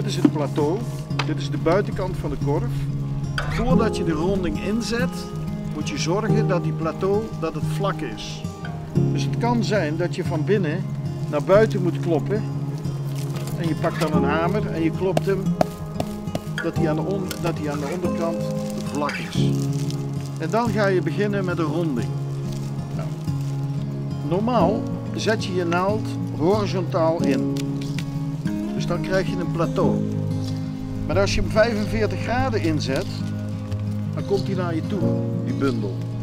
Dit is het plateau. Dit is de buitenkant van de korf. Voordat je de ronding inzet, moet je zorgen dat die plateau dat het vlak is. Dus het kan zijn dat je van binnen naar buiten moet kloppen. En je pakt dan een hamer en je klopt hem dat hij aan de onderkant vlak is. En dan ga je beginnen met een ronding. Nou, normaal zet je je naald horizontaal in. Dus dan krijg je een plateau. Maar als je hem 45 graden inzet, dan komt hij naar je toe, die bundel.